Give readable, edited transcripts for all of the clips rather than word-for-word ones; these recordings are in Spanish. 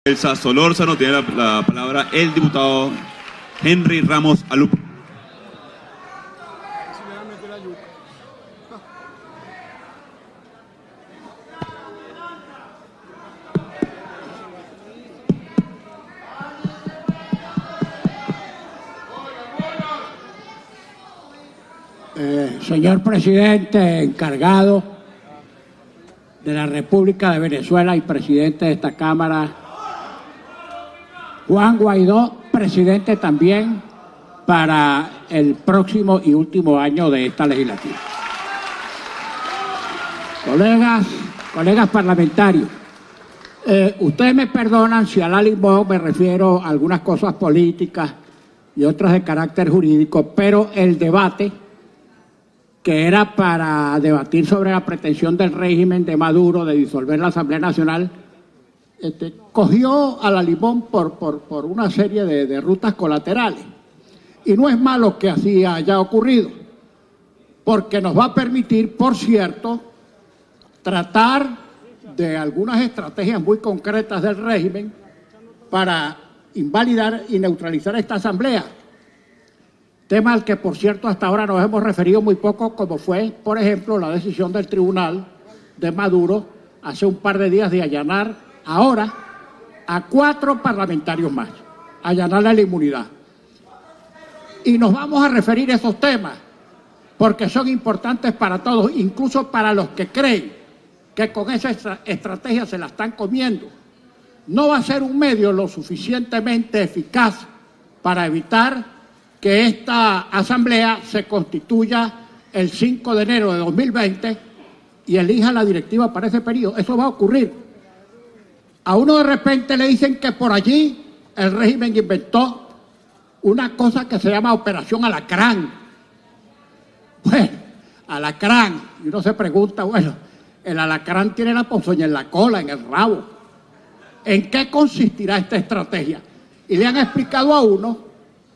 Elsa Solórzano, tiene la palabra el diputado Henry Ramos Alup. Señor presidente encargado de la República de Venezuela y presidente de esta Cámara, Juan Guaidó, presidente también para el próximo y último año de esta legislatura. Colegas parlamentarios, ustedes me perdonan si a la limón me refiero a algunas cosas políticas y otras de carácter jurídico, pero el debate que era para debatir sobre la pretensión del régimen de Maduro de disolver la Asamblea Nacional, cogió a la limón por una serie de rutas colaterales. Y no es malo que así haya ocurrido, porque nos va a permitir, por cierto, tratar de algunas estrategias muy concretas del régimen para invalidar y neutralizar esta Asamblea. Tema al que, por cierto, hasta ahora nos hemos referido muy poco, como fue, por ejemplo, la decisión del Tribunal de Maduro hace un par de días de allanar ahora a 4 parlamentarios más, allanarle la inmunidad. Y nos vamos a referir a esos temas porque son importantes para todos, incluso para los que creen que con esa estrategia se la están comiendo. No va a ser un medio lo suficientemente eficaz para evitar que esta asamblea se constituya el 5 de enero de 2020 y elija la directiva para ese periodo. Eso va a ocurrir. A uno de repente le dicen que por allí el régimen inventó una cosa que se llama Operación Alacrán. Bueno, alacrán. Y uno se pregunta, bueno, el alacrán tiene la ponzoña en la cola, en el rabo. ¿En qué consistirá esta estrategia? Y le han explicado a uno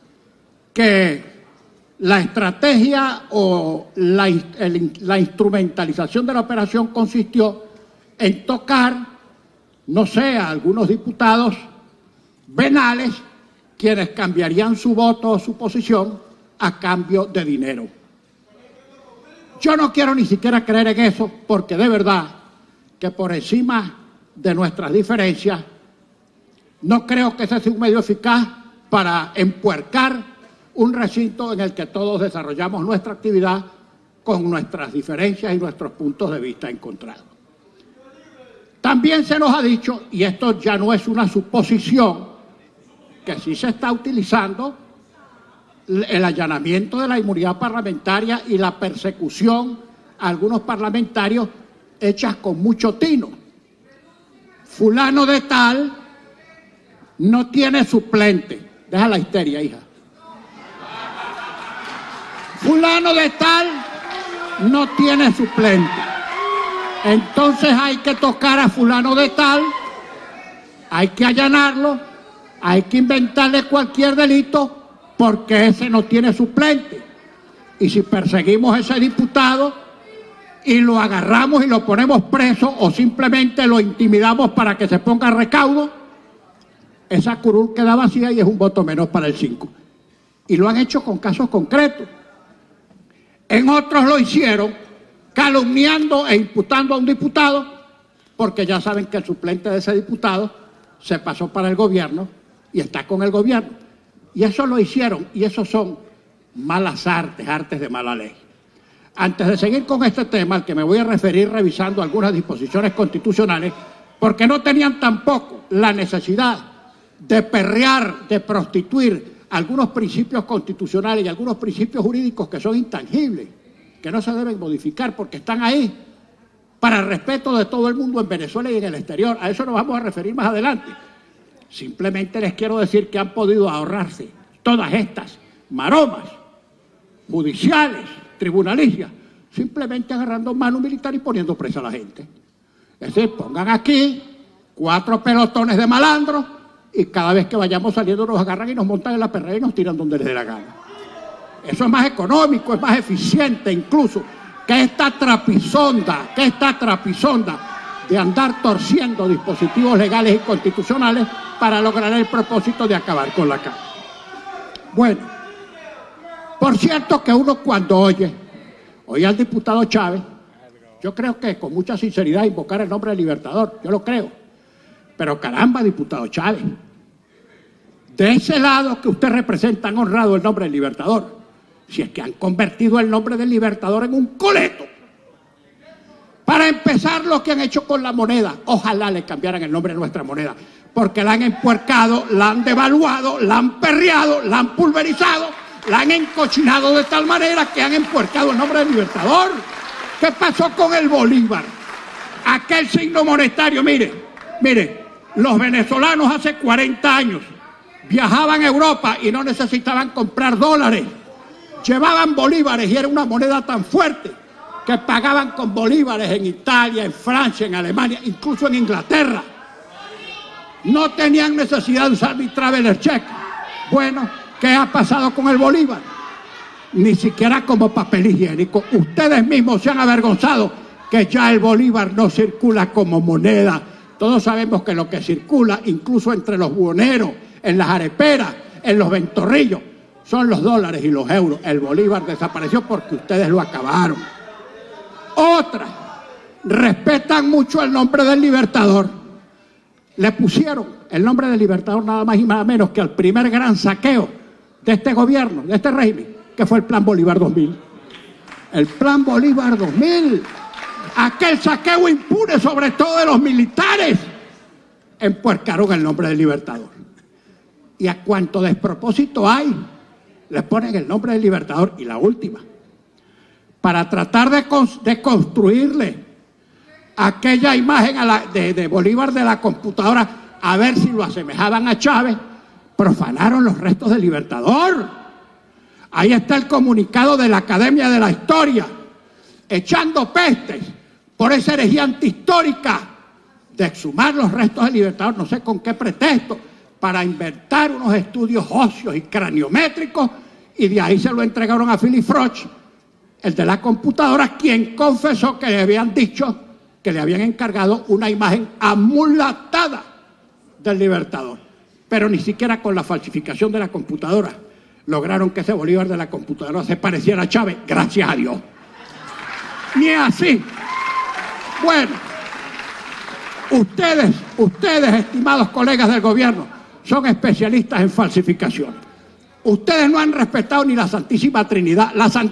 que la estrategia o la instrumentalización de la operación consistió en tocar, no sé, a algunos diputados venales, quienes cambiarían su voto o su posición a cambio de dinero. Yo no quiero ni siquiera creer en eso, porque de verdad que por encima de nuestras diferencias, no creo que ese sea un medio eficaz para empuercar un recinto en el que todos desarrollamos nuestra actividad con nuestras diferencias y nuestros puntos de vista encontrados. También se nos ha dicho, y esto ya no es una suposición, que sí se está utilizando el allanamiento de la inmunidad parlamentaria y la persecución a algunos parlamentarios hechas con mucho tino. Fulano de tal no tiene suplente. Deja la histeria, hija. Fulano de tal no tiene suplente. Entonces hay que tocar a fulano de tal, hay que allanarlo, hay que inventarle cualquier delito porque ese no tiene suplente. Y si perseguimos a ese diputado y lo agarramos y lo ponemos preso o simplemente lo intimidamos para que se ponga recaudo, esa curul queda vacía y es un voto menos para el 5. Y lo han hecho con casos concretos. En otros lo hicieron calumniando e imputando a un diputado, porque ya saben que el suplente de ese diputado se pasó para el gobierno y está con el gobierno. Y eso lo hicieron, y eso son malas artes, artes de mala ley. Antes de seguir con este tema, al que me voy a referir revisando algunas disposiciones constitucionales, porque no tenían tampoco la necesidad de perrear, de prostituir algunos principios constitucionales y algunos principios jurídicos que son intangibles, que no se deben modificar porque están ahí para el respeto de todo el mundo en Venezuela y en el exterior. A eso nos vamos a referir más adelante. Simplemente les quiero decir que han podido ahorrarse todas estas maromas judiciales, tribunalicias, simplemente agarrando mano militar y poniendo presa a la gente. Es decir, pongan aquí 4 pelotones de malandros y cada vez que vayamos saliendo nos agarran y nos montan en la perrera y nos tiran donde les dé la gana. Eso es más económico, es más eficiente incluso que esta trapisonda de andar torciendo dispositivos legales y constitucionales para lograr el propósito de acabar con la calle. Bueno, por cierto que uno cuando oye al diputado Chávez, yo creo que con mucha sinceridad invocar el nombre del Libertador, yo lo creo, pero caramba, diputado Chávez, de ese lado que usted representa han honrado el nombre del Libertador, si es que han convertido el nombre del Libertador en un coleto. Para empezar, lo que han hecho con la moneda, ojalá le cambiaran el nombre de nuestra moneda, porque la han empuercado, la han devaluado, la han perreado, la han pulverizado, la han encochinado de tal manera que han empuercado el nombre del Libertador. ¿Qué pasó con el Bolívar? Aquel signo monetario, mire, los venezolanos hace 40 años viajaban a Europa y no necesitaban comprar dólares, llevaban bolívares y era una moneda tan fuerte que pagaban con bolívares en Italia, en Francia, en Alemania, incluso en Inglaterra. No tenían necesidad de usar mi traveler check. Bueno, ¿qué ha pasado con el bolívar? Ni siquiera como papel higiénico. Ustedes mismos se han avergonzado que ya el bolívar no circula como moneda. Todos sabemos que lo que circula, incluso entre los buhoneros, en las areperas, en los ventorrillos, son los dólares y los euros. El bolívar desapareció porque ustedes lo acabaron. Otra, respetan mucho el nombre del Libertador. Le pusieron el nombre del Libertador nada más y nada menos que al primer gran saqueo de este gobierno, de este régimen, que fue el Plan Bolívar 2000. El Plan Bolívar 2000, aquel saqueo impune sobre todo de los militares, empuercaron el nombre del Libertador. Y a cuanto despropósito hay, le ponen el nombre del Libertador. Y la última, para tratar de construirle aquella imagen de Bolívar de la computadora, a ver si lo asemejaban a Chávez, profanaron los restos del Libertador. Ahí está el comunicado de la Academia de la Historia, echando pestes por esa herejía antihistórica de exhumar los restos del Libertador, no sé con qué pretexto, para inventar unos estudios óseos y craniométricos, y de ahí se lo entregaron a Philip Froch, el de la computadora, quien confesó que le habían dicho que le habían encargado una imagen amulatada del Libertador. Pero ni siquiera con la falsificación de la computadora lograron que ese Bolívar de la computadora se pareciera a Chávez, gracias a Dios. Ni así. Bueno, ustedes, estimados colegas del gobierno, son especialistas en falsificación. Ustedes no han respetado ni la Santísima Trinidad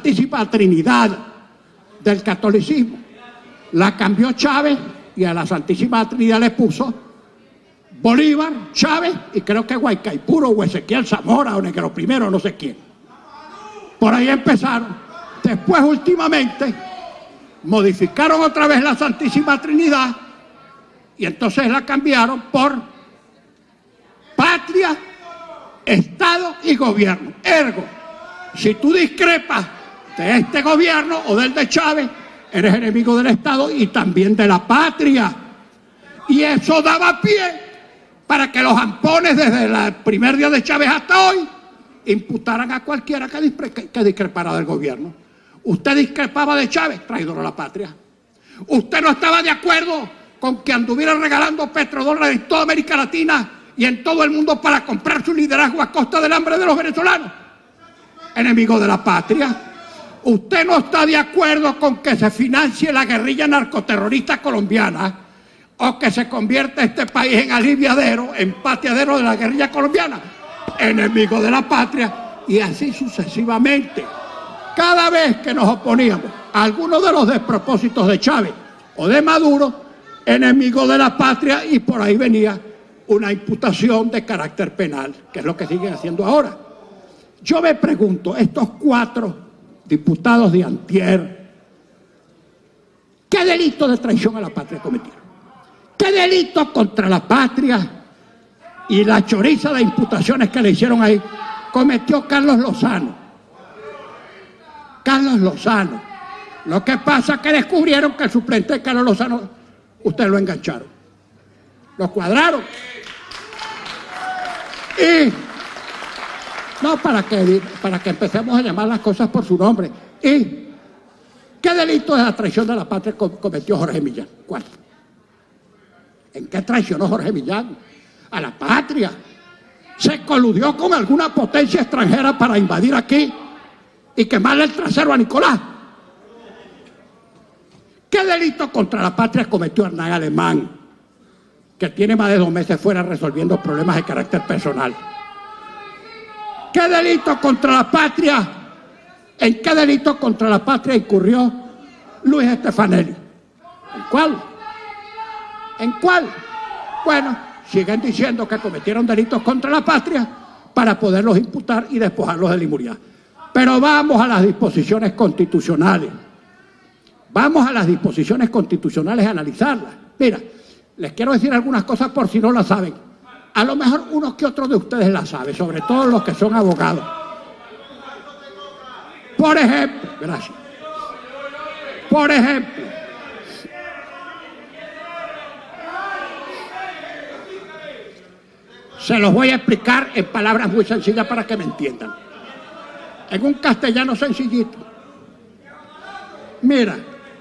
del catolicismo. La cambió Chávez y a la Santísima Trinidad le puso Bolívar, Chávez y creo que Guaycaipuro o Ezequiel Zamora o Negro Primero, no sé quién. Por ahí empezaron. Después, últimamente, modificaron otra vez la Santísima Trinidad y entonces la cambiaron por Patria, Estado y Gobierno. Ergo, si tú discrepas de este gobierno o del de Chávez, eres enemigo del Estado y también de la patria. Y eso daba pie para que los ampones desde el primer día de Chávez hasta hoy imputaran a cualquiera que discrepara del gobierno. Usted discrepaba de Chávez, traidor a la patria. Usted no estaba de acuerdo con que anduvieran regalando petrodólares en toda América Latina y en todo el mundo para comprar su liderazgo a costa del hambre de los venezolanos, enemigo de la patria. Usted no está de acuerdo con que se financie la guerrilla narcoterrorista colombiana o que se convierta este país en aliviadero, en pateadero de la guerrilla colombiana, enemigo de la patria, y así sucesivamente. Cada vez que nos oponíamos a alguno de los despropósitos de Chávez o de Maduro, enemigo de la patria, y por ahí venía una imputación de carácter penal, que es lo que siguen haciendo ahora. Yo me pregunto, estos 4 diputados de antier, ¿qué delito de traición a la patria cometieron? ¿Qué delito contra la patria y la choriza de imputaciones que le hicieron ahí cometió Carlos Lozano? Carlos Lozano. Lo que pasa es que descubrieron que el suplente de Carlos Lozano, ustedes lo engancharon, lo cuadraron. Y no, para que empecemos a llamar las cosas por su nombre. ¿Y qué delito de la traición de la patria cometió Jorge Millán? ¿Cuál? ¿En qué traicionó Jorge Millán? A la patria. Se coludió con alguna potencia extranjera para invadir aquí y quemarle el trasero a Nicolás. ¿Qué delito contra la patria cometió Hernán Alemán, que tiene más de 2 meses fuera resolviendo problemas de carácter personal? ¿Qué delito contra la patria? ¿En qué delito contra la patria incurrió Luis Estefanelli? ¿En cuál? ¿En cuál? Bueno, siguen diciendo que cometieron delitos contra la patria para poderlos imputar y despojarlos de la inmunidad. Pero vamos a las disposiciones constitucionales. Vamos a las disposiciones constitucionales a analizarlas. Mira, les quiero decir algunas cosas por si no las saben. A lo mejor unos que otros de ustedes las saben, sobre todo los que son abogados. Por ejemplo, gracias. Por ejemplo, se los voy a explicar en palabras muy sencillas para que me entiendan. En un castellano sencillito. Mira,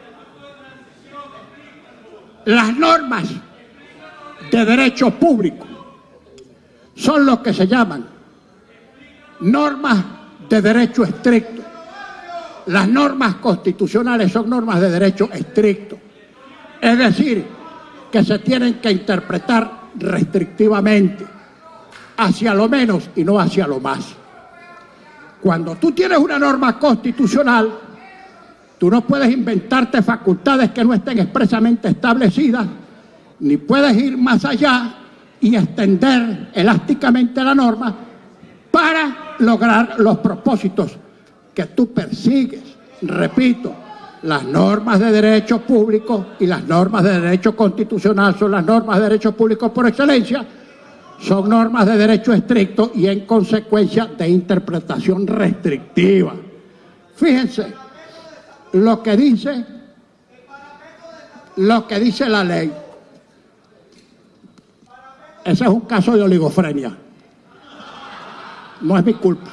las normas de derecho público son lo que se llaman normas de derecho estricto. Las normas constitucionales son normas de derecho estricto. Es decir, que se tienen que interpretar restrictivamente, hacia lo menos y no hacia lo más. Cuando tú tienes una norma constitucional, tú no puedes inventarte facultades que no estén expresamente establecidas, ni puedes ir más allá y extender elásticamente la norma para lograr los propósitos que tú persigues. Repito, las normas de derecho público y las normas de derecho constitucional son las normas de derecho público por excelencia, son normas de derecho estricto y en consecuencia de interpretación restrictiva. Fíjense lo que dice la ley. Ese es un caso de oligofrenia. No es mi culpa.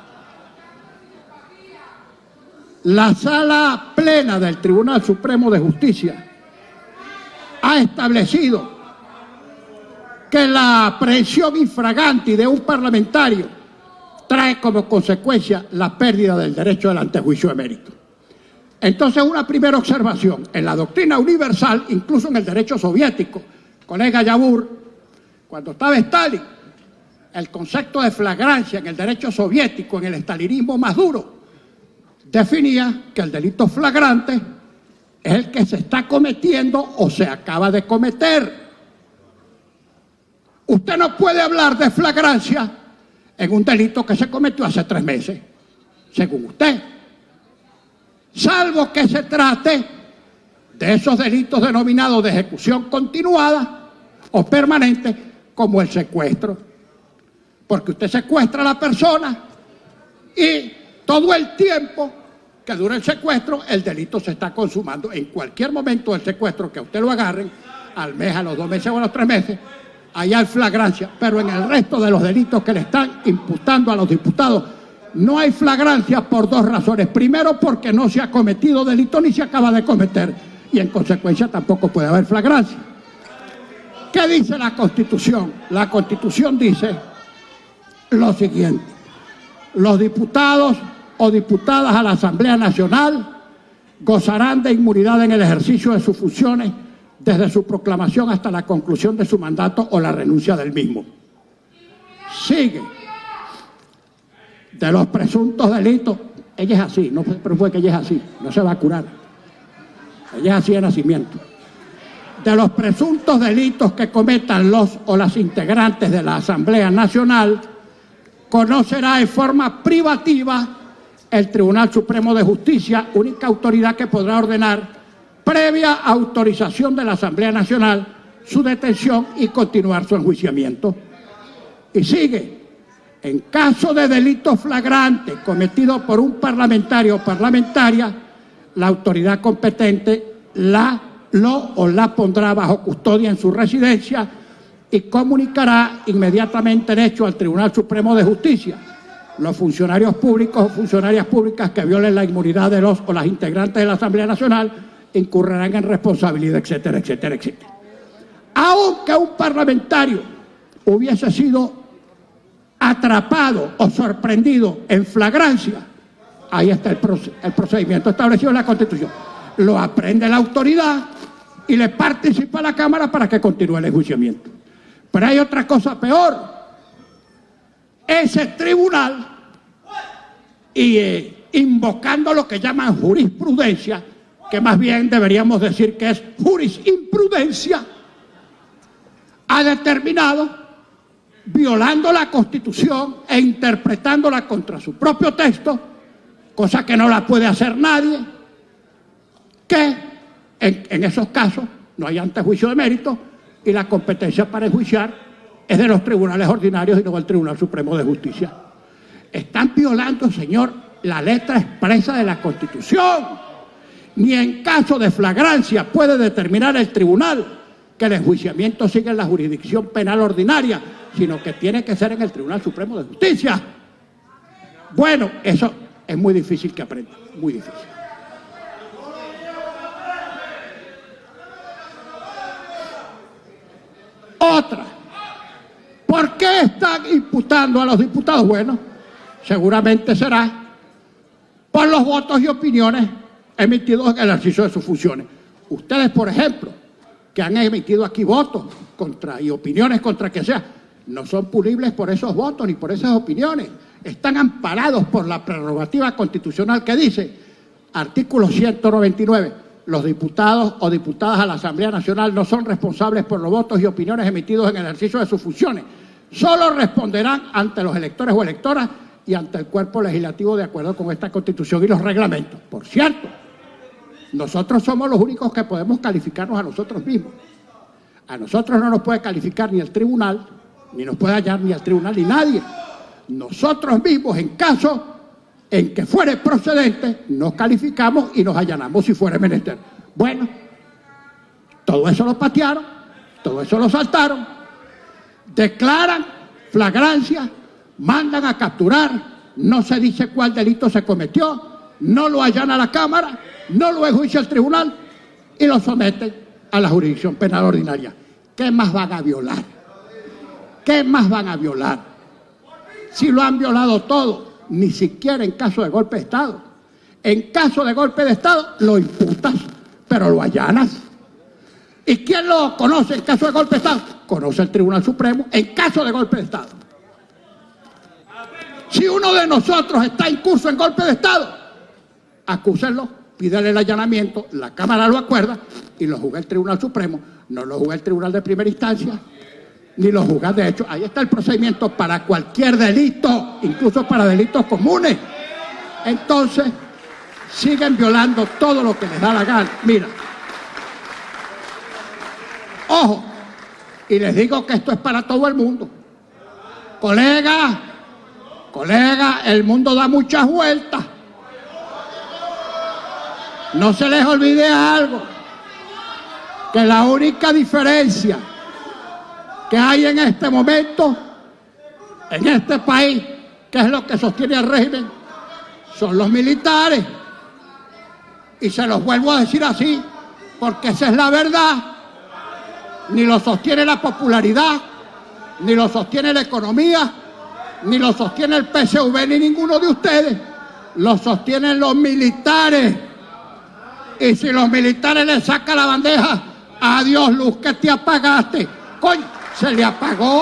La Sala Plena del Tribunal Supremo de Justicia ha establecido que la aprehensión infraganti de un parlamentario trae como consecuencia la pérdida del derecho del antejuicio de mérito. Entonces, una primera observación. En la doctrina universal, incluso en el derecho soviético, colega Yabur, cuando estaba Stalin, el concepto de flagrancia en el derecho soviético, en el estalinismo más duro, definía que el delito flagrante es el que se está cometiendo o se acaba de cometer. Usted no puede hablar de flagrancia en un delito que se cometió hace 3 meses, según usted. Salvo que se trate de esos delitos denominados de ejecución continuada o permanente, como el secuestro. Porque usted secuestra a la persona y todo el tiempo que dura el secuestro, el delito se está consumando. En cualquier momento del secuestro que a usted lo agarren, al mes, a los 2 meses o a los 3 meses, allá hay flagrancia. Pero en el resto de los delitos que le están imputando a los diputados, no hay flagrancia por 2 razones. Primero, porque no se ha cometido delito ni se acaba de cometer, y en consecuencia tampoco puede haber flagrancia. ¿Qué dice la Constitución? La Constitución dice lo siguiente: los diputados o diputadas a la Asamblea Nacional gozarán de inmunidad en el ejercicio de sus funciones desde su proclamación hasta la conclusión de su mandato o la renuncia del mismo. Sigue. De los presuntos delitos, ella es así, no se preocupe que ella es así, no se va a curar. Ella es así de nacimiento. De los presuntos delitos que cometan los o las integrantes de la Asamblea Nacional, conocerá en forma privativa el Tribunal Supremo de Justicia, única autoridad que podrá ordenar, previa autorización de la Asamblea Nacional, su detención y continuar su enjuiciamiento. Y sigue. En caso de delito flagrante cometido por un parlamentario o parlamentaria, la autoridad competente la pondrá bajo custodia en su residencia y comunicará inmediatamente el hecho al Tribunal Supremo de Justicia. Los funcionarios públicos o funcionarias públicas que violen la inmunidad de los o las integrantes de la Asamblea Nacional incurrirán en responsabilidad, etcétera, etcétera, etcétera. aunque un parlamentario hubiese sido atrapado o sorprendido en flagrancia, ahí está el procedimiento establecido en la Constitución. Lo aprende la autoridad y le participa a la Cámara para que continúe el enjuiciamiento. Pero hay otra cosa peor. Ese tribunal, invocando lo que llaman jurisprudencia, que más bien deberíamos decir que es jurisprudencia, ha determinado, violando la Constitución e interpretándola contra su propio texto, cosa que no la puede hacer nadie, que en esos casos no hay antejuicio de mérito y la competencia para enjuiciar es de los tribunales ordinarios y no del Tribunal Supremo de Justicia. Están violando, señor, la letra expresa de la Constitución. Ni en caso de flagrancia puede determinar el tribunal que el enjuiciamiento siga en la jurisdicción penal ordinaria, sino que tiene que ser en el Tribunal Supremo de Justicia. Bueno, eso es muy difícil que aprenda, muy difícil. Otra, ¿por qué están imputando a los diputados? Bueno, seguramente será por los votos y opiniones emitidos en el ejercicio de sus funciones. Ustedes, por ejemplo, que han emitido aquí votos contra y opiniones contra que sea, no son punibles por esos votos ni por esas opiniones. Están amparados por la prerrogativa constitucional que dice, artículo 199, los diputados o diputadas a la Asamblea Nacional no son responsables por los votos y opiniones emitidos en el ejercicio de sus funciones. Solo responderán ante los electores o electoras y ante el cuerpo legislativo de acuerdo con esta Constitución y los reglamentos. Por cierto, nosotros somos los únicos que podemos calificarnos a nosotros mismos. A nosotros no nos puede calificar ni el tribunal, ni nos puede hallar ni el tribunal ni nadie. Nosotros mismos, en caso en que fuere procedente, nos calificamos y nos allanamos si fuere menester. Bueno, todo eso lo patearon, todo eso lo saltaron, declaran flagrancia, mandan a capturar, no se dice cuál delito se cometió, no lo allana la Cámara, no lo enjuicia el tribunal y lo someten a la jurisdicción penal ordinaria. ¿Qué más van a violar? ¿Qué más van a violar? Si lo han violado todo, ni siquiera en caso de golpe de Estado. En caso de golpe de Estado lo imputas, pero lo allanas. ¿Y quién lo conoce en caso de golpe de Estado? Conoce el Tribunal Supremo en caso de golpe de Estado. Si uno de nosotros está incurso en golpe de Estado, acúsenlo, pídale el allanamiento, la Cámara lo acuerda y lo juzga el Tribunal Supremo, no lo juzga el Tribunal de Primera Instancia, ni lo juzga de hecho. Ahí está el procedimiento para cualquier delito, incluso para delitos comunes. Entonces, siguen violando todo lo que les da la gana. Mira, ojo, y les digo que esto es para todo el mundo. Colega, el mundo da muchas vueltas. No se les olvide algo, que la única diferencia que hay en este momento, en este país, que es lo que sostiene el régimen, son los militares. Y se los vuelvo a decir así, porque esa es la verdad. Ni lo sostiene la popularidad, ni lo sostiene la economía, ni lo sostiene el PSV, ni ninguno de ustedes. Lo sostienen los militares. Y si los militares le sacan la bandeja, adiós luz que te apagaste. Coño, se le apagó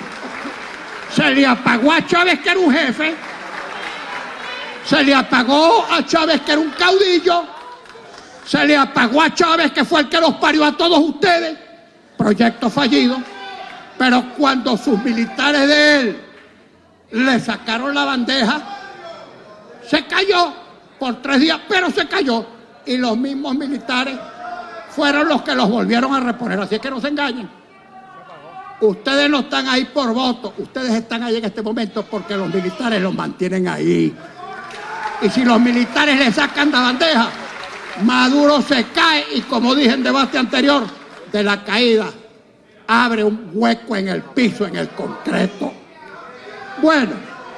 a Chávez, que era un jefe, se le apagó a Chávez, que era un caudillo, se le apagó a Chávez, que fue el que los parió a todos ustedes, proyecto fallido. Pero cuando sus militares de él le sacaron la bandeja, se cayó por 3 días, pero se cayó, y los mismos militares fueron los que los volvieron a reponer. Así es que no se engañen. Ustedes no están ahí por voto, ustedes están ahí en este momento porque los militares los mantienen ahí. Y si los militares le sacan la bandeja, Maduro se cae y, como dije en debate anterior, de la caída abre un hueco en el piso, en el concreto. Bueno,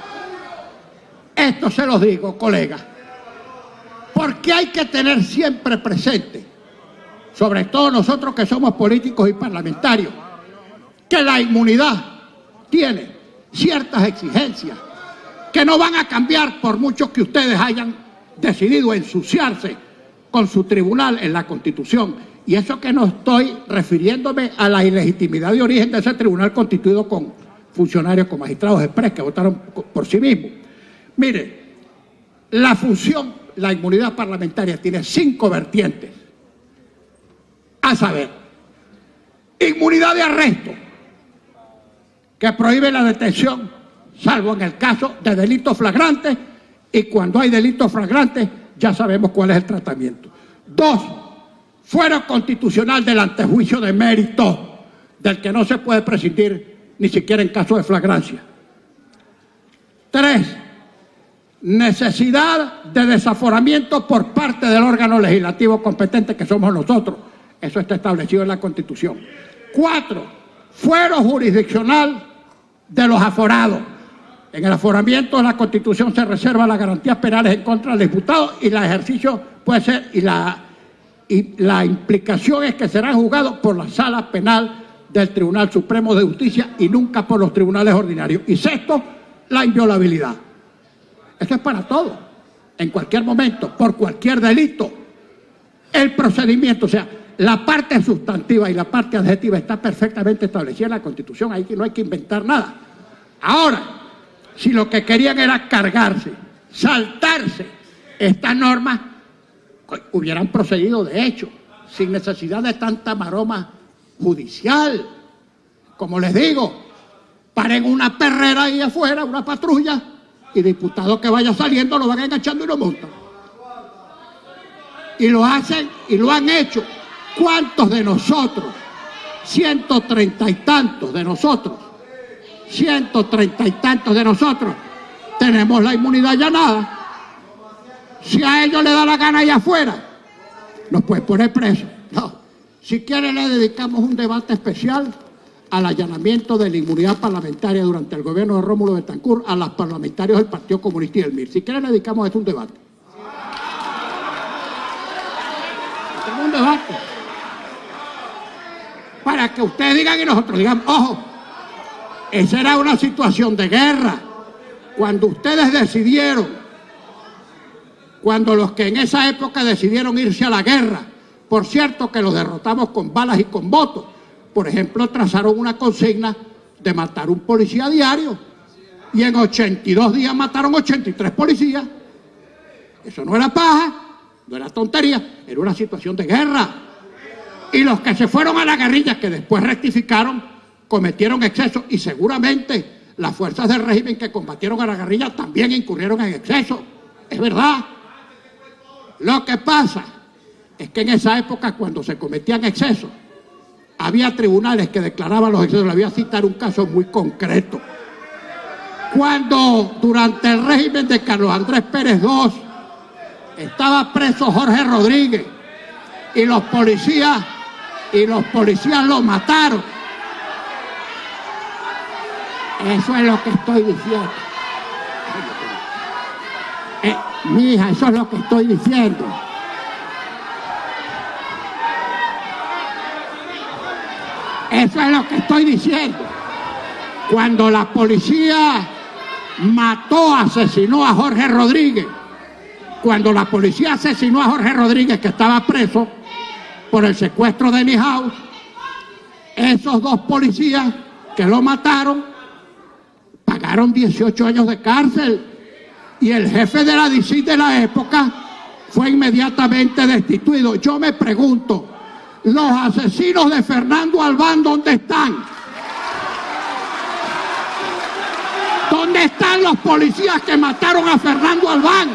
esto se los digo, colegas, porque hay que tener siempre presente, sobre todo nosotros que somos políticos y parlamentarios, que la inmunidad tiene ciertas exigencias que no van a cambiar por mucho que ustedes hayan decidido ensuciarse con su tribunal en la Constitución. Y eso que no estoy refiriéndome a la ilegitimidad de origen de ese tribunal constituido con funcionarios, con magistrados express que votaron por sí mismos. Mire, la función, la inmunidad parlamentaria tiene 5 vertientes. A saber, inmunidad de arresto, que prohíbe la detención, salvo en el caso de delitos flagrantes, y cuando hay delitos flagrantes ya sabemos cuál es el tratamiento. 2, fuero constitucional del antejuicio de mérito, del que no se puede prescindir ni siquiera en caso de flagrancia. 3, necesidad de desaforamiento por parte del órgano legislativo competente, que somos nosotros. Eso está establecido en la Constitución. 4, fuero jurisdiccional de los aforados. En el aforamiento de la Constitución se reservan las garantías penales en contra del diputado y el ejercicio puede ser, y la implicación es que serán juzgados por la sala penal del Tribunal Supremo de Justicia y nunca por los tribunales ordinarios. Y 6, la inviolabilidad. Esto es para todo, en cualquier momento, por cualquier delito. El procedimiento, o sea, la parte sustantiva y la parte adjetiva está perfectamente establecida en la Constitución, ahí no hay que inventar nada. Ahora, si lo que querían era cargarse, saltarse estas normas, hubieran procedido de hecho, sin necesidad de tanta maroma judicial. Como les digo, paren una perrera ahí afuera, una patrulla, y diputado que vaya saliendo lo van enganchando y lo montan. Y lo hacen y lo han hecho. ¿Cuántos de nosotros? 130 y tantos de nosotros. 130 y tantos de nosotros tenemos la inmunidad allanada. Si a ellos les da la gana allá afuera, nos pueden poner presos. No. Si quieren, le dedicamos un debate especial al allanamiento de la inmunidad parlamentaria durante el gobierno de Rómulo Betancourt a los parlamentarios del Partido Comunista y del MIR. Si quieren, le dedicamos a esto un debate. Tenemos un debate para que ustedes digan y nosotros digamos, ojo, esa era una situación de guerra. Cuando ustedes decidieron, cuando los que en esa época decidieron irse a la guerra, por cierto que los derrotamos con balas y con votos, por ejemplo, trazaron una consigna de matar un policía diario y en 82 días mataron 83 policías. Eso no era paja, no era tontería, era una situación de guerra. Y los que se fueron a la guerrilla, que después rectificaron, cometieron excesos y seguramente las fuerzas del régimen que combatieron a la guerrilla también incurrieron en excesos. Es verdad. Lo que pasa es que en esa época, cuando se cometían excesos, había tribunales que declaraban los excesos. Le voy a citar un caso muy concreto. Cuando durante el régimen de Carlos Andrés Pérez II estaba preso Jorge Rodríguez y los policías lo mataron. Eso es lo que estoy diciendo. Mija, eso es lo que estoy diciendo. Eso es lo que estoy diciendo. Cuando la policía asesinó a Jorge Rodríguez, que estaba preso por el secuestro de Lee House, esos 2 policías que lo mataron pagaron 18 años de cárcel y el jefe de la DICIT de la época fue inmediatamente destituido. Yo me pregunto, los asesinos de Fernando Albán, ¿dónde están? ¿Dónde están los policías que mataron a Fernando Albán?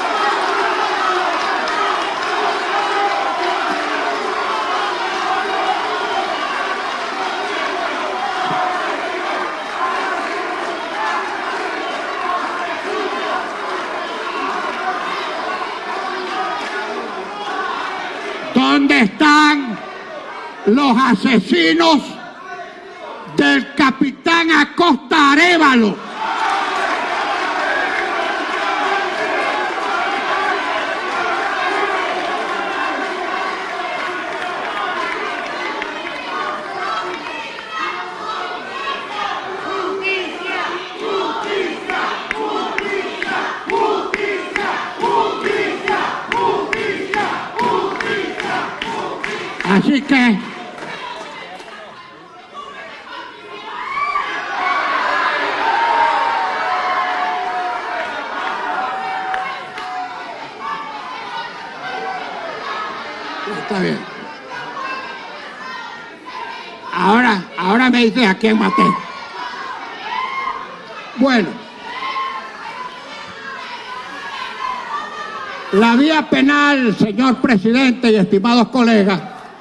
¿Dónde están los asesinos del capitán Acosta Arévalo? Así que está bien. Ahora me dices a quién maté. Bueno, la vía penal, señor presidente y estimados colegas,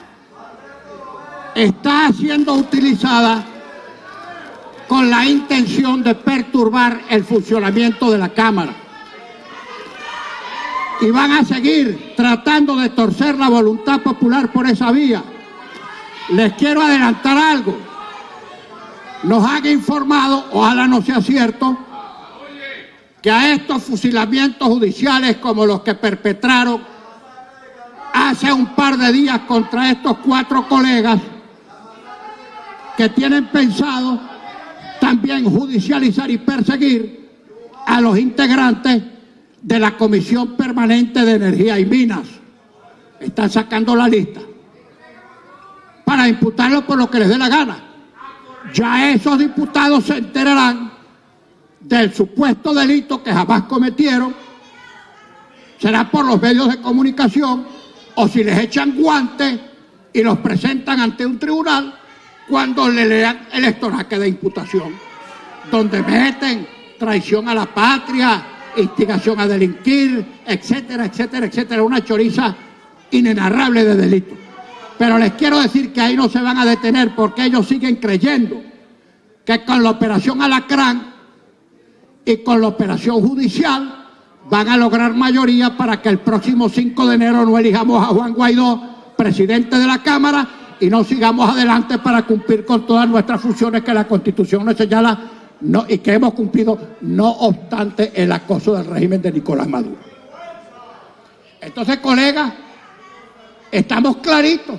está siendo utilizada con la intención de perturbar el funcionamiento de la Cámara. Y van a seguir tratando de torcer la voluntad popular por esa vía. Les quiero adelantar algo. Nos han informado, ojalá no sea cierto, que a estos fusilamientos judiciales como los que perpetraron hace un par de días contra estos 4 colegas, que tienen pensado también judicializar y perseguir a los integrantes de la Comisión Permanente de Energía y Minas. Están sacando la lista para imputarlos por lo que les dé la gana. Ya esos diputados se enterarán del supuesto delito que jamás cometieron, será por los medios de comunicación o si les echan guantes y los presentan ante un tribunal cuando le lean el extoraque de imputación, donde meten traición a la patria, instigación a delinquir, etcétera, etcétera, etcétera, una choriza inenarrable de delitos. Pero les quiero decir que ahí no se van a detener porque ellos siguen creyendo que con la operación Alacrán y con la operación judicial van a lograr mayoría para que el próximo 5 de enero no elijamos a Juan Guaidó presidente de la Cámara y no sigamos adelante para cumplir con todas nuestras funciones que la Constitución nos señala y que hemos cumplido, no obstante el acoso del régimen de Nicolás Maduro. Entonces, colegas, estamos claritos.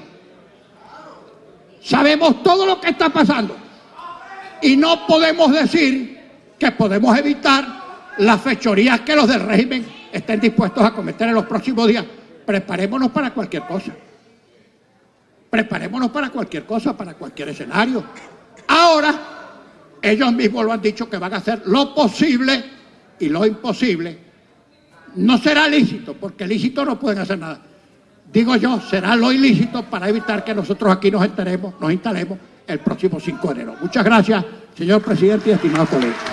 Sabemos todo lo que está pasando. Y no podemos decir que podemos evitar las fechorías que los del régimen estén dispuestos a cometer en los próximos días. Preparémonos para cualquier cosa. Preparémonos para cualquier cosa, para cualquier escenario. Ahora, ellos mismos lo han dicho que van a hacer lo posible y lo imposible. No será lícito, porque lícito no pueden hacer nada. Digo yo, será lo ilícito para evitar que nosotros aquí nos instalemos el próximo 5 de enero. Muchas gracias, señor presidente y estimados colegas.